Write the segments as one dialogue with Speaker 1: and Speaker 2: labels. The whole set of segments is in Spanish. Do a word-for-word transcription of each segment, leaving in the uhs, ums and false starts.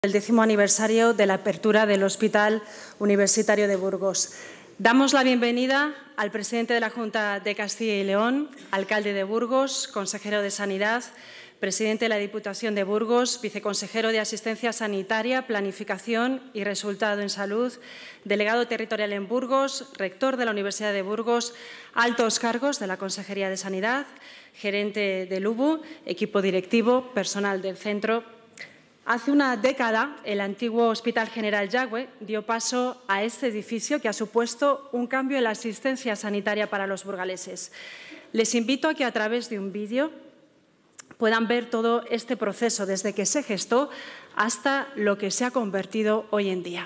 Speaker 1: El décimo aniversario de la apertura del Hospital Universitario de Burgos. Damos la bienvenida al presidente de la Junta de Castilla y León, alcalde de Burgos, consejero de Sanidad, presidente de la Diputación de Burgos, viceconsejero de Asistencia Sanitaria, Planificación y Resultado en Salud, delegado territorial en Burgos, rector de la Universidad de Burgos, altos cargos de la Consejería de Sanidad, gerente del U B U, equipo directivo, personal del centro. Hace una década, el antiguo Hospital General Yagüe dio paso a este edificio que ha supuesto un cambio en la asistencia sanitaria para los burgaleses. Les invito a que a través de un vídeo puedan ver todo este proceso, desde que se gestó hasta lo que se ha convertido hoy en día.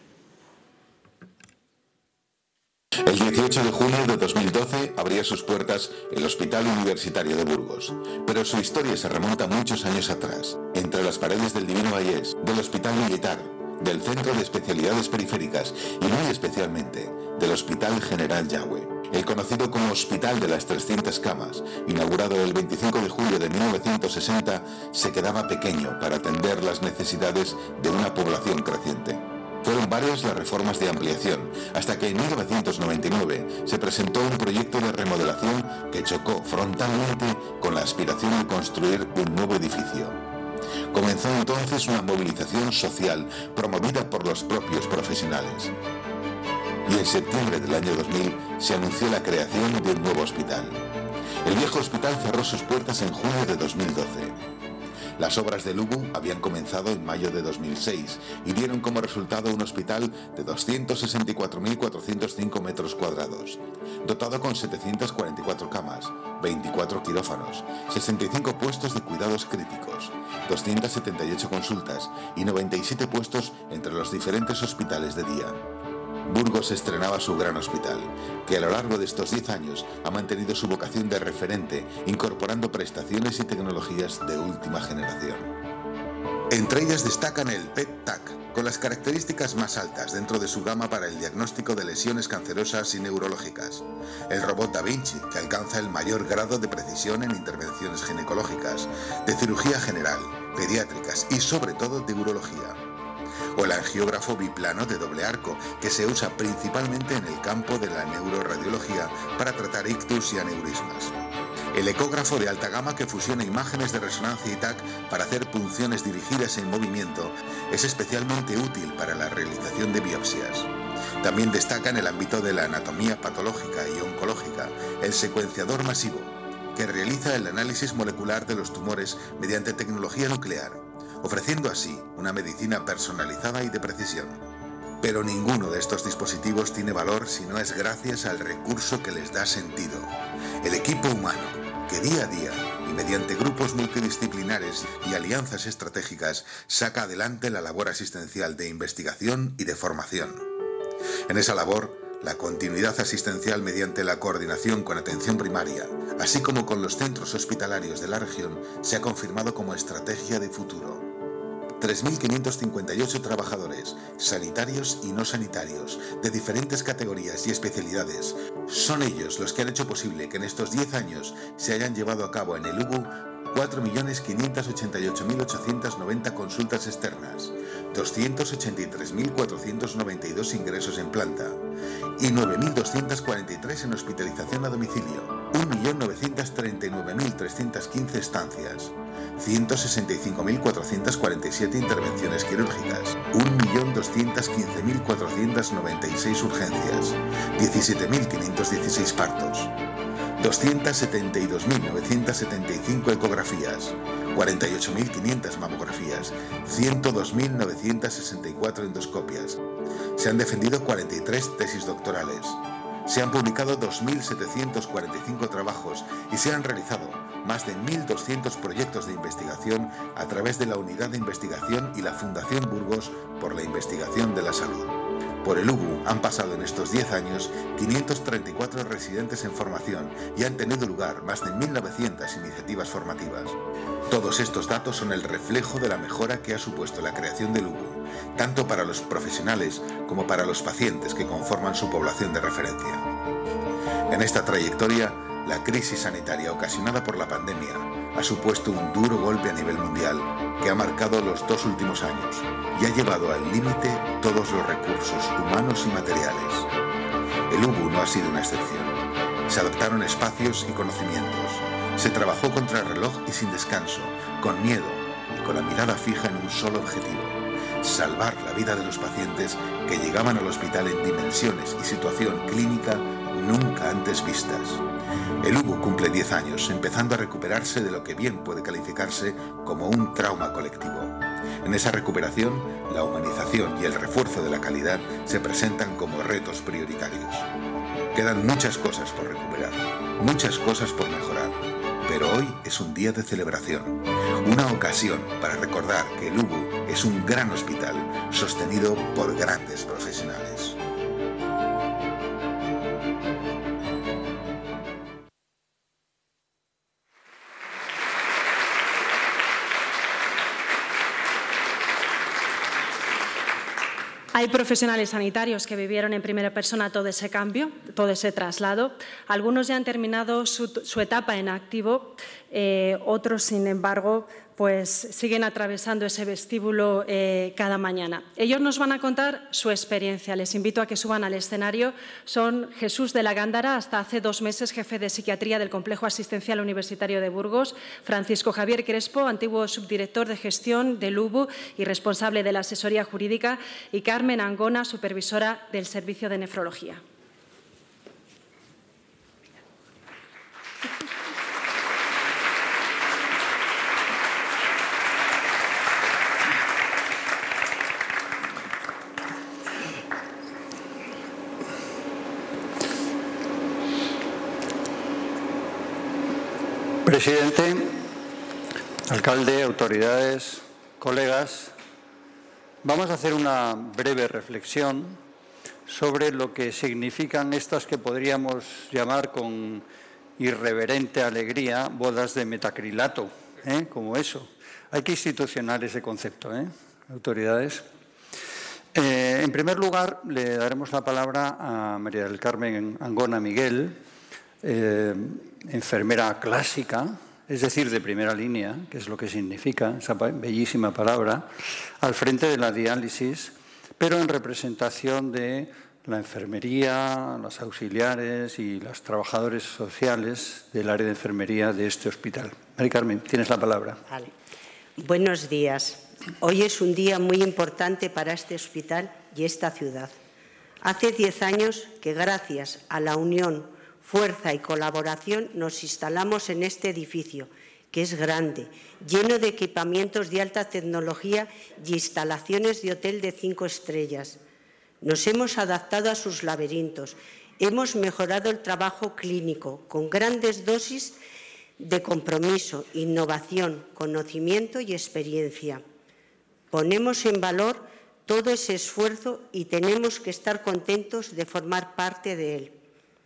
Speaker 2: El dieciocho de junio de dos mil doce abría sus puertas el Hospital Universitario de Burgos, pero su historia se remonta muchos años atrás, entre las paredes del Divino Vallés, del Hospital Militar, del Centro de Especialidades Periféricas y muy especialmente del Hospital General Yagüe, el conocido como Hospital de las trescientas camas, inaugurado el veinticinco de julio de mil novecientos sesenta, se quedaba pequeño para atender las necesidades de una población creciente. Fueron varias las reformas de ampliación, hasta que en mil novecientos noventa y nueve se presentó un proyecto de remodelación que chocó frontalmente con la aspiración de construir un nuevo edificio. Comenzó entonces una movilización social promovida por los propios profesionales. Y en septiembre del año dos mil se anunció la creación de un nuevo hospital. El viejo hospital cerró sus puertas en junio de dos mil doce. Las obras del U B U habían comenzado en mayo de dos mil seis y dieron como resultado un hospital de doscientos sesenta y cuatro mil cuatrocientos cinco metros cuadrados, dotado con setecientas cuarenta y cuatro camas, veinticuatro quirófanos, sesenta y cinco puestos de cuidados críticos, doscientas setenta y ocho consultas y noventa y siete puestos entre los diferentes hospitales de día. Burgos estrenaba su gran hospital, que a lo largo de estos diez años ha mantenido su vocación de referente, incorporando prestaciones y tecnologías de última generación. Entre ellas destacan el P E T-T A C, con las características más altas dentro de su gama para el diagnóstico de lesiones cancerosas y neurológicas, el robot Da Vinci, que alcanza el mayor grado de precisión en intervenciones ginecológicas, de cirugía general, pediátricas y sobre todo de urología, o el angiógrafo biplano de doble arco, que se usa principalmente en el campo de la neuroradiología para tratar ictus y aneurismas. El ecógrafo de alta gama, que fusiona imágenes de resonancia y T A C para hacer punciones dirigidas en movimiento, es especialmente útil para la realización de biopsias. También destaca en el ámbito de la anatomía patológica y oncológica el secuenciador masivo, que realiza el análisis molecular de los tumores mediante tecnología nuclear, ofreciendo así una medicina personalizada y de precisión. Pero ninguno de estos dispositivos tiene valor si no es gracias al recurso que les da sentido, el equipo humano, que día a día y mediante grupos multidisciplinares y alianzas estratégicas saca adelante la labor asistencial de investigación y de formación. En esa labor, la continuidad asistencial mediante la coordinación con atención primaria, así como con los centros hospitalarios de la región, se ha confirmado como estrategia de futuro. tres mil quinientos cincuenta y ocho trabajadores, sanitarios y no sanitarios, de diferentes categorías y especialidades, son ellos los que han hecho posible que en estos diez años se hayan llevado a cabo en el U B U cuatro millones quinientos ochenta y ocho mil ochocientas noventa consultas externas, doscientos ochenta y tres mil cuatrocientos noventa y dos ingresos en planta y nueve mil doscientos cuarenta y tres en hospitalización a domicilio, un millón novecientos treinta y nueve mil trescientas quince estancias, ciento sesenta y cinco mil cuatrocientas cuarenta y siete intervenciones quirúrgicas, un millón doscientos quince mil cuatrocientas noventa y seis urgencias, diecisiete mil quinientos dieciséis partos, doscientas setenta y dos mil novecientas setenta y cinco ecografías, cuarenta y ocho mil quinientas mamografías, ciento dos mil novecientas sesenta y cuatro endoscopias. Se han defendido cuarenta y tres tesis doctorales. Se han publicado dos mil setecientos cuarenta y cinco trabajos y se han realizado más de mil doscientos proyectos de investigación a través de la Unidad de Investigación y la Fundación Burgos por la Investigación de la Salud. Por el U B U han pasado en estos diez años quinientos treinta y cuatro residentes en formación y han tenido lugar más de mil novecientas iniciativas formativas. Todos estos datos son el reflejo de la mejora que ha supuesto la creación del U B U, tanto para los profesionales como para los pacientes que conforman su población de referencia. En esta trayectoria La crisis sanitaria ocasionada por la pandemia ha supuesto un duro golpe a nivel mundial que ha marcado los dos últimos años y ha llevado al límite todos los recursos humanos y materiales. El U B U no ha sido una excepción. Se adaptaron espacios y conocimientos. Se trabajó contra el reloj y sin descanso, con miedo y con la mirada fija en un solo objetivo: salvar la vida de los pacientes que llegaban al hospital en dimensiones y situación clínica nunca antes vistas. El U B U cumple diez años, empezando a recuperarse de lo que bien puede calificarse como un trauma colectivo. En esa recuperación, la humanización y el refuerzo de la calidad se presentan como retos prioritarios. Quedan muchas cosas por recuperar, muchas cosas por mejorar, pero hoy es un día de celebración, una ocasión para recordar que el U B U es un gran hospital sostenido por grandes profesionales.
Speaker 1: Hay profesionales sanitarios que vivieron en primera persona todo ese cambio, todo ese traslado. Algunos ya han terminado su, su etapa en activo, eh, otros, sin embargo, pues siguen atravesando ese vestíbulo eh, cada mañana. Ellos nos van a contar su experiencia. Les invito a que suban al escenario. Son Jesús de la Gándara, hasta hace dos meses jefe de psiquiatría del Complejo Asistencial Universitario de Burgos; Francisco Javier Crespo, antiguo subdirector de gestión del U B U y responsable de la asesoría jurídica; y Carmen Angona, supervisora del Servicio de Nefrología.
Speaker 3: Presidente, alcalde, autoridades, colegas, vamos a hacer una breve reflexión sobre lo que significan estas que podríamos llamar con irreverente alegría bodas de metacrilato, ¿eh? Como eso. Hay que institucionar ese concepto, ¿eh? Autoridades. Eh, en primer lugar, le daremos la palabra a María del Carmen Angona Miguel, eh, enfermera clásica, es decir, de primera línea, que es lo que significa esa bellísima palabra, al frente de la diálisis, pero en representación de la enfermería, los auxiliares y los trabajadores sociales del área de enfermería de este hospital. María Carmen, tienes la palabra.
Speaker 4: Vale. Buenos días. Hoy es un día muy importante para este hospital y esta ciudad. Hace diez años que, gracias a la unión, fuerza y colaboración, nos instalamos en este edificio, que es grande, lleno de equipamientos de alta tecnología y instalaciones de hotel de cinco estrellas. Nos hemos adaptado a sus laberintos, hemos mejorado el trabajo clínico con grandes dosis de compromiso, innovación, conocimiento y experiencia. Ponemos en valor todo ese esfuerzo y tenemos que estar contentos de formar parte de él.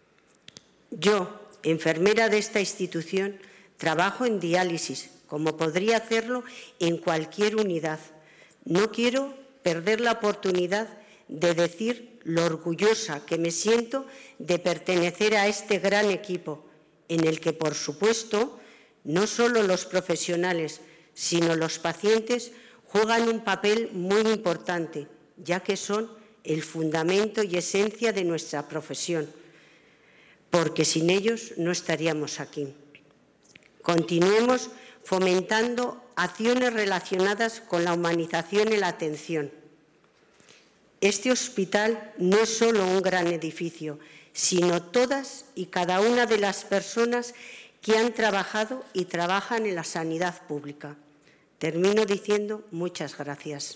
Speaker 4: Yo, enfermera de esta institución, trabajo en diálisis, como podría hacerlo en cualquier unidad. No quiero perder la oportunidad de decir lo orgullosa que me siento de pertenecer a este gran equipo, en el que, por supuesto, no solo los profesionales, sino los pacientes juegan un papel muy importante, ya que son el fundamento y esencia de nuestra profesión, porque sin ellos no estaríamos aquí. Continuemos fomentando acciones relacionadas con la humanización y la atención. Este hospital no es solo un gran edificio, sino todas y cada una de las personas que han trabajado y trabajan en la sanidad pública. Termino diciendo muchas gracias.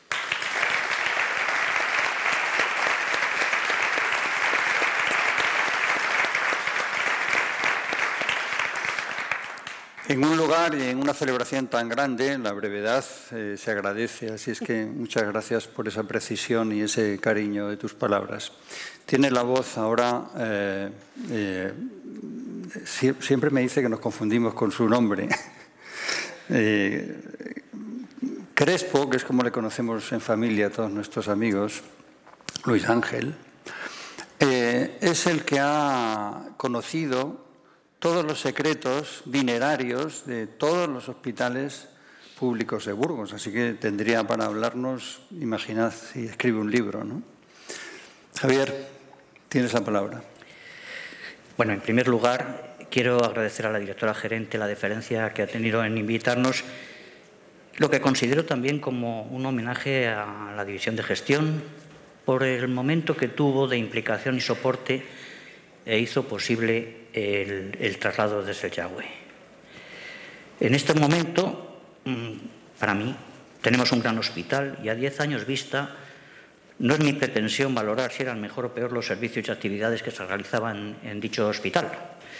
Speaker 3: En un lugar y en una celebración tan grande, la brevedad eh, se agradece, así es que muchas gracias por esa precisión y ese cariño de tus palabras. Tiene la voz ahora, eh, eh, siempre me dice que nos confundimos con su nombre, eh, Crespo, que es como le conocemos en familia a todos nuestros amigos, Luis Ángel, eh, es el que ha conocido todos los secretos dinerarios de todos los hospitales públicos de Burgos. Así que tendría para hablarnos, imaginad, si escribe un libro, ¿no? Javier, tienes la palabra.
Speaker 5: Bueno, en primer lugar, quiero agradecer a la directora gerente la deferencia que ha tenido en invitarnos, lo que considero también como un homenaje a la División de Gestión por el momento que tuvo de implicación y soporte e hizo posible el, el traslado desde el Yagüe. En este momento, para mí, tenemos un gran hospital y a diez años vista no es mi pretensión valorar si eran mejor o peor los servicios y actividades que se realizaban en dicho hospital.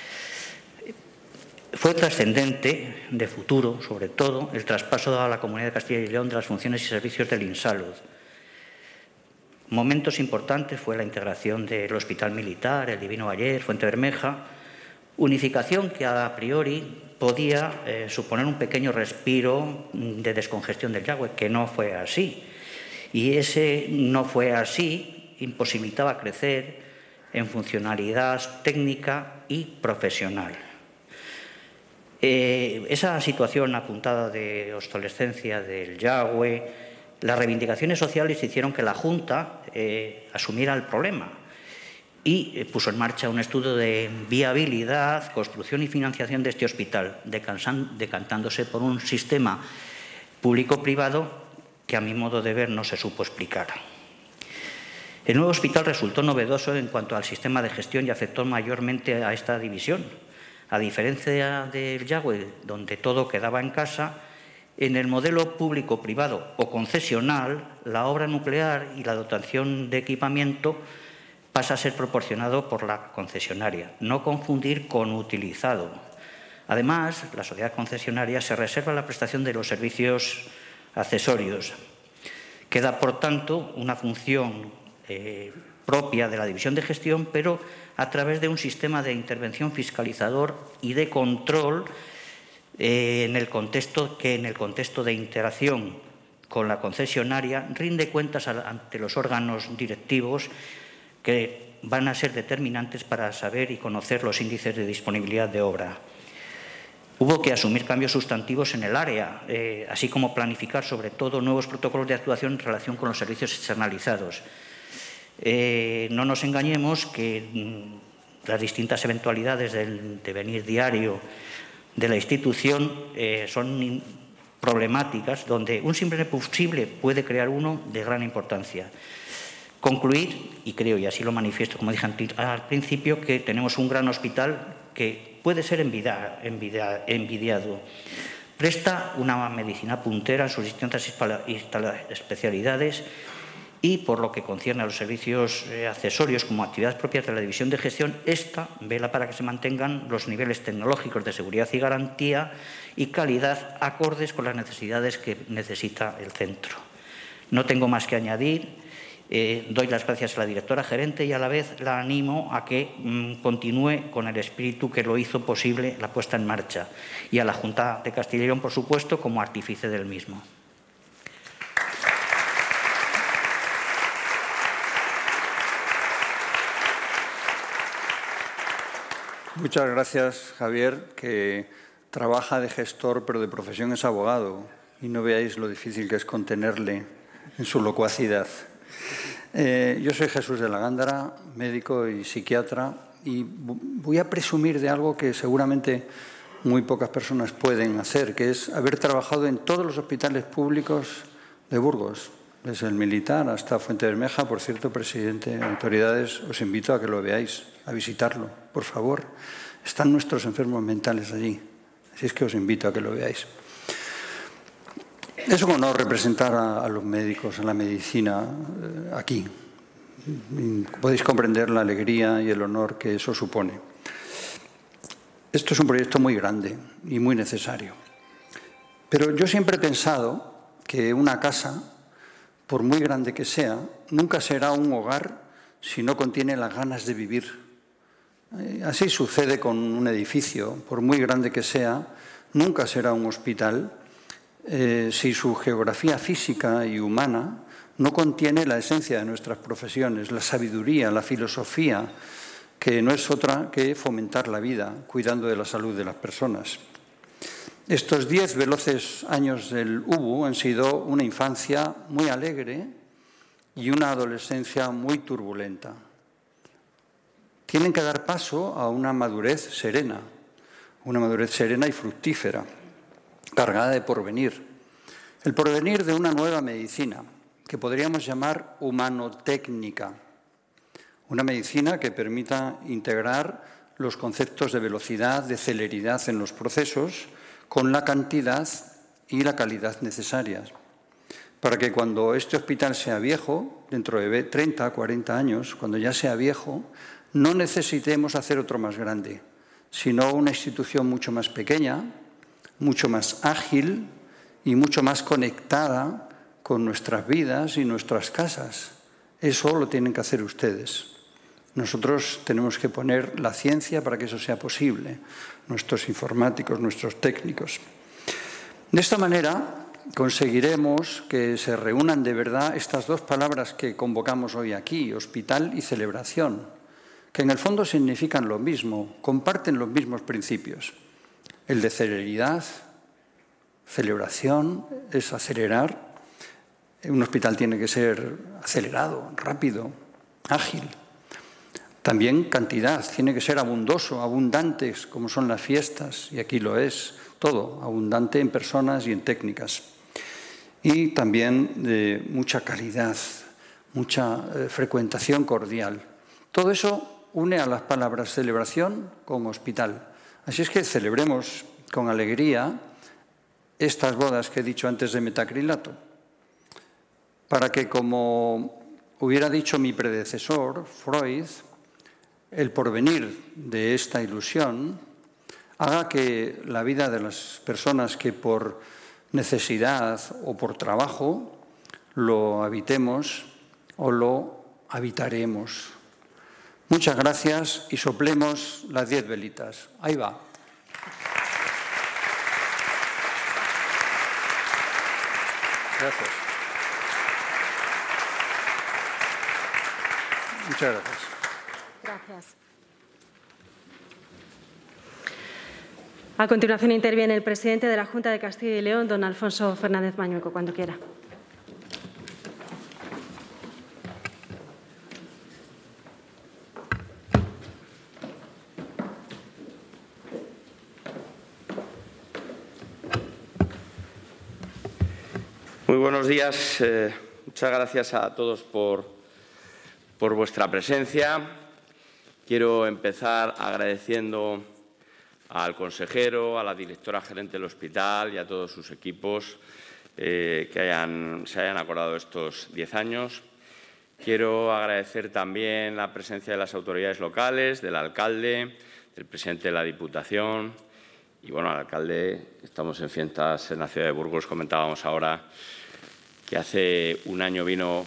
Speaker 5: Fue trascendente, de futuro, sobre todo, el traspaso a la Comunidad de Castilla y León de las funciones y servicios del INSALUD. Momentos importantes fue la integración del Hospital Militar, el Divino Bayer, Fuente Bermeja, unificación que a priori podía eh, suponer un pequeño respiro de descongestión del Yagüe, que no fue así. Y ese no fue así, imposibilitaba crecer en funcionalidad técnica y profesional. Eh, esa situación apuntada de obsolescencia del Yagüe, las reivindicaciones sociales hicieron que la Junta eh, asumiera el problema y eh, puso en marcha un estudio de viabilidad, construcción y financiación de este hospital, decantándose por un sistema público-privado que a mi modo de ver no se supo explicar. El nuevo hospital resultó novedoso en cuanto al sistema de gestión y afectó mayormente a esta división. A diferencia del Yagüe, donde todo quedaba en casa, en el modelo público-privado o concesional, la obra nuclear y la dotación de equipamiento pasa a ser proporcionado por la concesionaria, no confundir con utilizado. Además, la sociedad concesionaria se reserva la prestación de los servicios accesorios. Queda, por tanto, una función eh, propia de la división de gestión, pero a través de un sistema de intervención fiscalizador y de control eh, en el contexto, que en el contexto de interacción con la concesionaria rinde cuentas ante los órganos directivos que van a ser determinantes para saber y conocer los índices de disponibilidad de obra. Hubo que asumir cambios sustantivos en el área, eh, así como planificar sobre todo nuevos protocolos de actuación en relación con los servicios externalizados. Eh, no nos engañemos que mmm, las distintas eventualidades del devenir diario de la institución eh, son problemáticas donde un simple posible puede crear uno de gran importancia. Concluir, y creo, y así lo manifiesto, como dije al principio, que tenemos un gran hospital que puede ser envidia, envidia, envidiado. Presta una medicina puntera en sus distintas especialidades y, por lo que concierne a los servicios eh, accesorios como actividades propias de la división de gestión, esta vela para que se mantengan los niveles tecnológicos de seguridad y garantía y calidad acordes con las necesidades que necesita el centro. No tengo más que añadir. Eh, doy las gracias a la directora gerente y a la vez la animo a que mmm, continúe con el espíritu que lo hizo posible la puesta en marcha, y a la Junta de Castilla y León, por supuesto, como artífice del mismo.
Speaker 3: Muchas gracias, Javier, que trabaja de gestor, pero de profesión es abogado, y no veáis lo difícil que es contenerle en su locuacidad. Eh, yo soy Jesús de la Gándara, médico y psiquiatra, y voy a presumir de algo que seguramente muy pocas personas pueden hacer, que es haber trabajado en todos los hospitales públicos de Burgos, desde el Militar hasta Fuente Bermeja. Por cierto, presidente, autoridades, os invito a que lo veáis, a visitarlo, por favor. Están nuestros enfermos mentales allí, así es que os invito a que lo veáis. Es un honor representar a, a los médicos, a la medicina, eh, aquí. Podéis comprender la alegría y el honor que eso supone. Esto es un proyecto muy grande y muy necesario. Pero yo siempre he pensado que una casa, por muy grande que sea, nunca será un hogar si no contiene las ganas de vivir. Eh, así sucede con un edificio, por muy grande que sea, nunca será un hospital Eh, si su geografía física y humana no contiene la esencia de nuestras profesiones, la sabiduría, la filosofía que no es otra que fomentar la vida, cuidando de la salud de las personas. Estos diez veloces años del U B U han sido una infancia muy alegre y una adolescencia muy turbulenta. Tienen que dar paso a una madurez serena, una madurez serena y fructífera, cargada de porvenir. El porvenir de una nueva medicina, que podríamos llamar humanotécnica. Una medicina que permita integrar los conceptos de velocidad, de celeridad en los procesos, con la cantidad y la calidad necesarias, para que cuando este hospital sea viejo, dentro de treinta, cuarenta años, cuando ya sea viejo, no necesitemos hacer otro más grande, sino una institución mucho más pequeña, mucho más ágil y mucho más conectada con nuestras vidas y nuestras casas. Eso lo tienen que hacer ustedes. Nosotros tenemos que poner la ciencia para que eso sea posible, nuestros informáticos, nuestros técnicos. De esta manera conseguiremos que se reúnan de verdad estas dos palabras que convocamos hoy aquí, hospital y celebración, que en el fondo significan lo mismo, comparten los mismos principios. El de celeridad, celebración, es acelerar. Un hospital tiene que ser acelerado, rápido, ágil. También cantidad, tiene que ser abundoso, abundantes, como son las fiestas, y aquí lo es, todo, abundante en personas y en técnicas. Y también de mucha calidad, mucha eh, frecuentación cordial. Todo eso une a las palabras celebración con hospital. Así es que celebremos con alegría estas bodas que he dicho antes de metacrilato, para que, como hubiera dicho mi predecesor, Freud, el porvenir de esta ilusión haga que la vida de las personas que por necesidad o por trabajo lo habitemos o lo habitaremos. Muchas gracias y soplemos las diez velitas. Ahí va. Gracias. Muchas gracias.
Speaker 1: Gracias. A continuación interviene el presidente de la Junta de Castilla y León, don Alfonso Fernández Mañueco, cuando quiera.
Speaker 6: Muy buenos días. Eh, muchas gracias a todos por, por vuestra presencia. Quiero empezar agradeciendo al consejero, a la directora gerente del hospital y a todos sus equipos eh, que hayan, se hayan acordado estos diez años. Quiero agradecer también la presencia de las autoridades locales, del alcalde, del presidente de la Diputación. Y bueno, al alcalde, estamos en fiestas en la ciudad de Burgos, comentábamos ahora que hace un año vino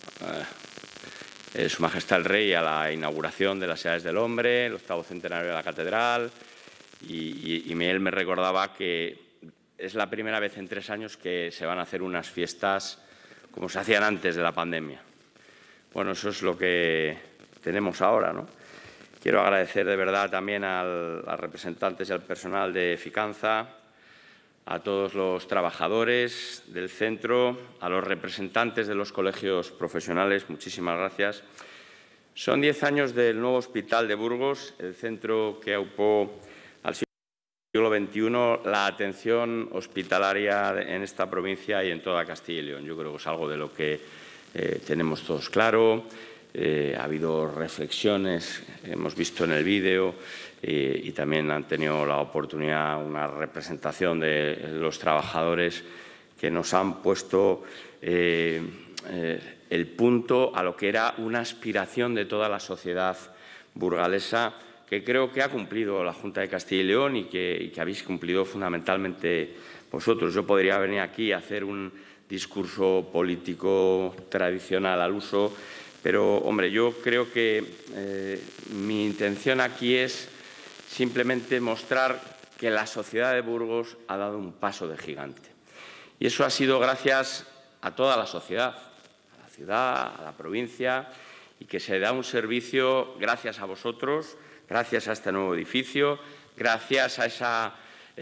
Speaker 6: eh, Su Majestad el Rey a la inauguración de las Edades del Hombre, el octavo centenario de la Catedral, y, y, y él me recordaba que es la primera vez en tres años que se van a hacer unas fiestas como se hacían antes de la pandemia. Bueno, eso es lo que tenemos ahora, ¿no? Quiero agradecer de verdad también al, a los representantes y al personal de Ficanza, a todos los trabajadores del centro, a los representantes de los colegios profesionales, muchísimas gracias. Son diez años del nuevo Hospital de Burgos, el centro que aupó al siglo veintiuno la atención hospitalaria en esta provincia y en toda Castilla y León. Yo creo que es algo de lo que eh, tenemos todos claro. Eh, ha habido reflexiones, hemos visto en el vídeo, eh, y también han tenido la oportunidad, una representación de los trabajadores que nos han puesto eh, eh, el punto a lo que era una aspiración de toda la sociedad burgalesa, que creo que ha cumplido la Junta de Castilla y León y que, y que habéis cumplido fundamentalmente vosotros. Yo podría venir aquí a hacer un discurso político tradicional al uso, pero, hombre, yo creo que eh, mi intención aquí es simplemente mostrar que la sociedad de Burgos ha dado un paso de gigante. Y eso ha sido gracias a toda la sociedad, a la ciudad, a la provincia y que se da un servicio gracias a vosotros, gracias a este nuevo edificio, gracias a esa,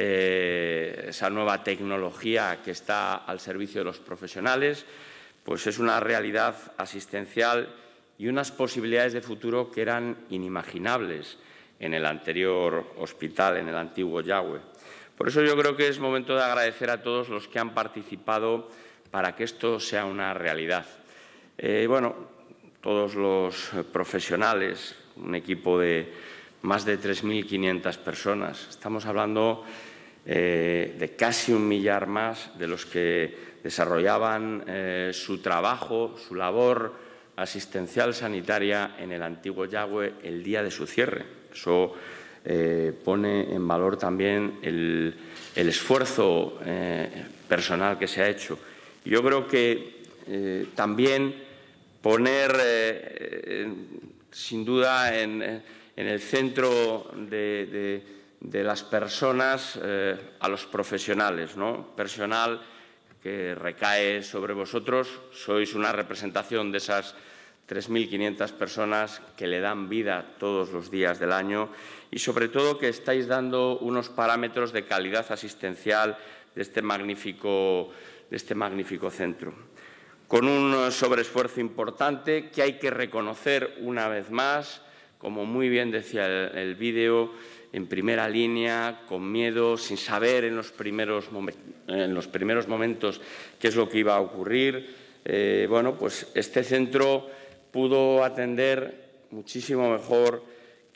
Speaker 6: eh, esa nueva tecnología que está al servicio de los profesionales, pues es una realidad asistencial y unas posibilidades de futuro que eran inimaginables en el anterior hospital, en el antiguo Yagüe. Por eso yo creo que es momento de agradecer a todos los que han participado para que esto sea una realidad. Eh, bueno, todos los profesionales, un equipo de más de tres mil quinientas personas. Estamos hablando eh, de casi un millar más de los que desarrollaban eh, su trabajo, su labor asistencial sanitaria en el antiguo Yagüe el día de su cierre. Eso eh, pone en valor también el, el esfuerzo eh, personal que se ha hecho. Yo creo que eh, también poner, eh, en, sin duda, en, en el centro de, de, de las personas eh, a los profesionales, ¿no? Personal que recae sobre vosotros, sois una representación de esas tres mil quinientas personas que le dan vida todos los días del año y, sobre todo, que estáis dando unos parámetros de calidad asistencial de este magnífico, de este magnífico centro. Con un sobreesfuerzo importante que hay que reconocer una vez más, como muy bien decía el, el vídeo, en primera línea, con miedo, sin saber en los primeros, en los primeros momentos qué es lo que iba a ocurrir. Eh, bueno, pues este centro pudo atender muchísimo mejor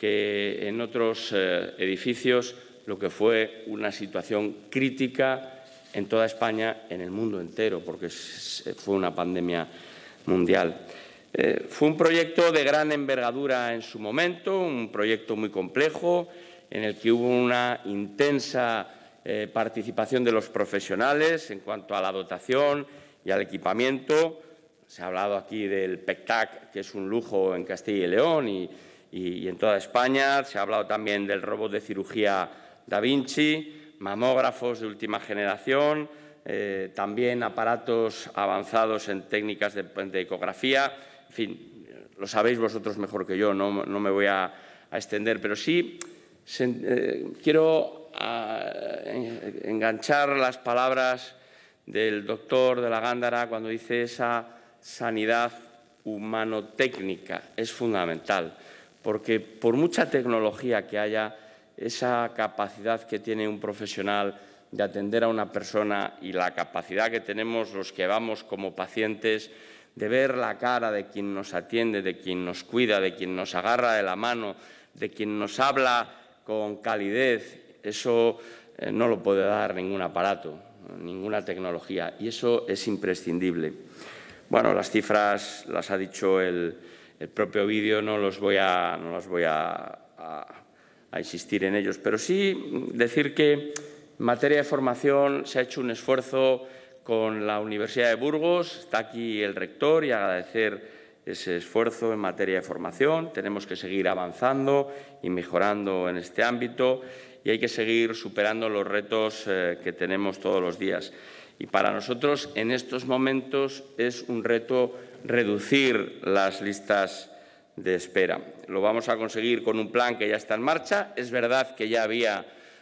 Speaker 6: que en otros eh, edificios lo que fue una situación crítica en toda España, en el mundo entero, porque fue una pandemia mundial. Eh, fue un proyecto de gran envergadura en su momento, un proyecto muy complejo, en el que hubo una intensa eh, participación de los profesionales en cuanto a la dotación y al equipamiento. Se ha hablado aquí del P E C T A C, que es un lujo en Castilla y León y, y, y en toda España. Se ha hablado también del robot de cirugía Da Vinci, mamógrafos de última generación, eh, también aparatos avanzados en técnicas de, de ecografía. En fin, lo sabéis vosotros mejor que yo, no, no me voy a, a extender, pero sí se, eh, quiero a, en, enganchar las palabras del doctor de la Gándara cuando dice esa sanidad humanotécnica. Es fundamental, porque por mucha tecnología que haya, esa capacidad que tiene un profesional de atender a una persona y la capacidad que tenemos los que vamos como pacientes de ver la cara de quien nos atiende, de quien nos cuida, de quien nos agarra de la mano, de quien nos habla con calidez, eso eh, no lo puede dar ningún aparato, ninguna tecnología, y eso es imprescindible. Bueno, las cifras las ha dicho el, el propio vídeo, no los voy a, no las voy a, a, a insistir en ellos, pero sí decir que en materia de formación se ha hecho un esfuerzo con la Universidad de Burgos, está aquí el rector, y agradecer ese esfuerzo en materia de formación. Tenemos que seguir avanzando y mejorando en este ámbito y hay que seguir superando los retos eh, que tenemos todos los días. Y para nosotros, en estos momentos, es un reto reducir las listas de espera. Lo vamos a conseguir con un plan que ya está en marcha. Es verdad que ya había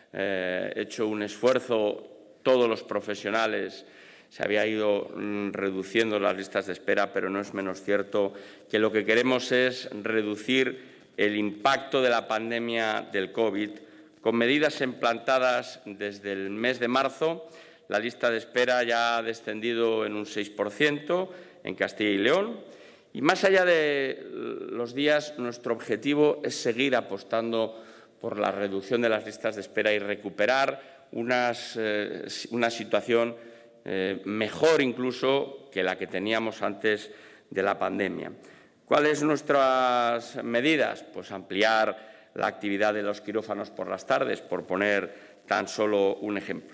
Speaker 6: eh, hecho un esfuerzo todos los profesionales, se había ido mm, reduciendo las listas de espera, pero no es menos cierto que lo que queremos es reducir el impacto de la pandemia del COVID con medidas implantadas desde el mes de marzo. La lista de espera ya ha descendido en un seis por ciento en Castilla y León. Y más allá de los días, nuestro objetivo es seguir apostando por la reducción de las listas de espera y recuperar unas, eh, una situación eh, mejor incluso que la que teníamos antes de la pandemia. ¿Cuáles son nuestras medidas? Pues ampliar la actividad de los quirófanos por las tardes, por poner tan solo un ejemplo.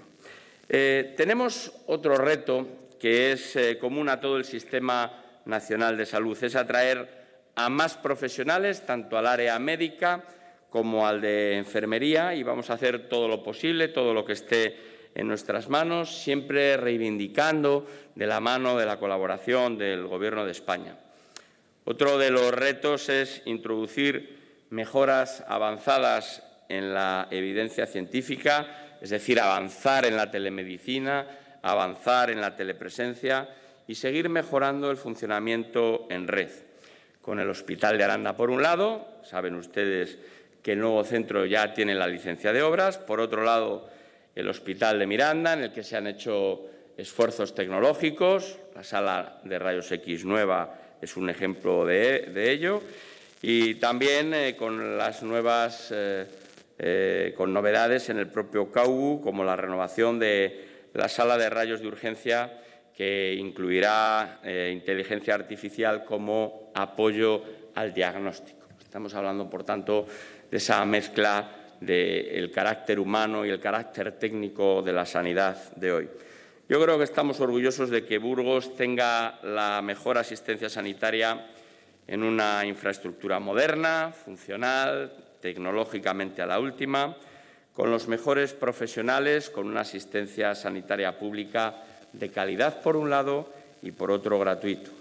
Speaker 6: Eh, tenemos otro reto que es eh, común a todo el Sistema Nacional de Salud, es atraer a más profesionales, tanto al área médica como al de enfermería, y vamos a hacer todo lo posible, todo lo que esté en nuestras manos, siempre reivindicando de la mano de la colaboración del Gobierno de España. Otro de los retos es introducir mejoras avanzadas en la evidencia científica, es decir, avanzar en la telemedicina, avanzar en la telepresencia y seguir mejorando el funcionamiento en red. Con el Hospital de Aranda, por un lado, saben ustedes que el nuevo centro ya tiene la licencia de obras. Por otro lado, el Hospital de Miranda, en el que se han hecho esfuerzos tecnológicos. La sala de rayos X nueva es un ejemplo de, de ello. Y también eh, con las nuevas, eh, eh, con novedades en el propio C A U, como la renovación de la sala de rayos de urgencia, que incluirá eh, inteligencia artificial como apoyo al diagnóstico. Estamos hablando, por tanto, de esa mezcla del carácter humano y el carácter técnico de la sanidad de hoy. Yo creo que estamos orgullosos de que Burgos tenga la mejor asistencia sanitaria en una infraestructura moderna, funcional, tecnológicamente a la última, con los mejores profesionales, con una asistencia sanitaria pública de calidad por un lado y por otro gratuito.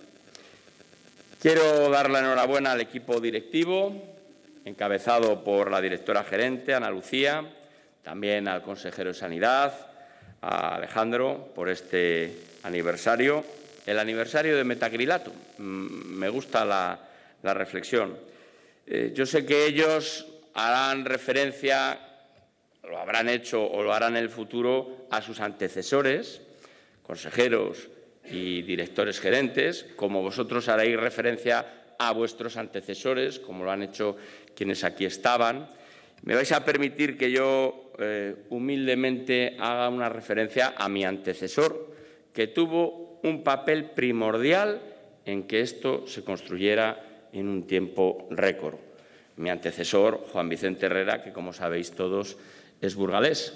Speaker 6: Quiero dar la enhorabuena al equipo directivo, encabezado por la directora gerente, Ana Lucía, también al consejero de Sanidad, a Alejandro, por este aniversario. El aniversario de Metacrilatum. Me gusta la, la reflexión. Eh, yo sé que ellos harán referencia, lo habrán hecho o lo harán en el futuro, a sus antecesores, consejeros y directores gerentes, como vosotros haréis referencia a vuestros antecesores, como lo han hecho quienes aquí estaban. Me vais a permitir que yo eh, humildemente haga una referencia a mi antecesor, que tuvo un papel primordial en que esto se construyera en un tiempo récord. Mi antecesor, Juan Vicente Herrera, que, como sabéis todos, es burgalés.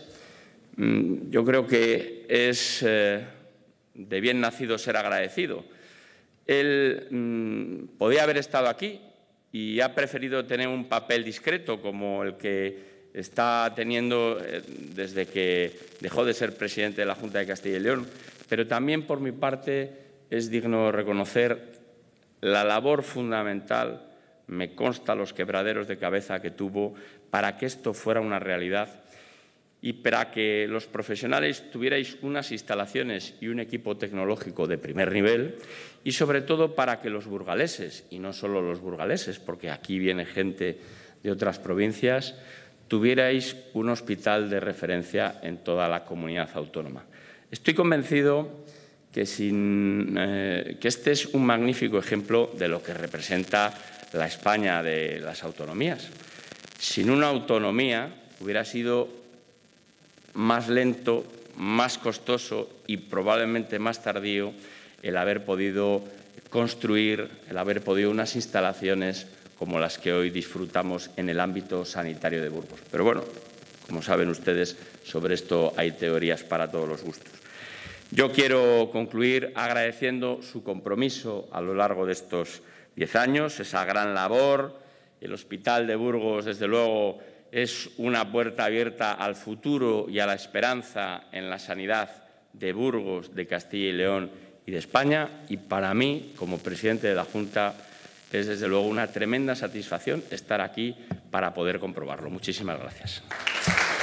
Speaker 6: Yo creo que es eh, de bien nacido ser agradecido. Él mmm, podía haber estado aquí y ha preferido tener un papel discreto como el que está teniendo eh, desde que dejó de ser presidente de la Junta de Castilla y León. Pero también, por mi parte, es digno reconocer la labor fundamental, me consta los quebraderos de cabeza que tuvo para que esto fuera una realidad y para que los profesionales tuvierais unas instalaciones y un equipo tecnológico de primer nivel y, sobre todo, para que los burgaleses, y no solo los burgaleses, porque aquí viene gente de otras provincias, tuvierais un hospital de referencia en toda la comunidad autónoma. Estoy convencido que, sin, eh, que este es un magnífico ejemplo de lo que representa la España de las autonomías. Sin una autonomía hubiera sido más lento, más costoso y probablemente más tardío el haber podido construir, el haber podido unas instalaciones como las que hoy disfrutamos en el ámbito sanitario de Burgos. Pero bueno, como saben ustedes, sobre esto hay teorías para todos los gustos. Yo quiero concluir agradeciendo su compromiso a lo largo de estos diez años, esa gran labor. El Hospital de Burgos, desde luego, es una puerta abierta al futuro y a la esperanza en la sanidad de Burgos, de Castilla y León y de España. Y para mí, como presidente de la Junta, es desde luego una tremenda satisfacción estar aquí para poder comprobarlo. Muchísimas gracias.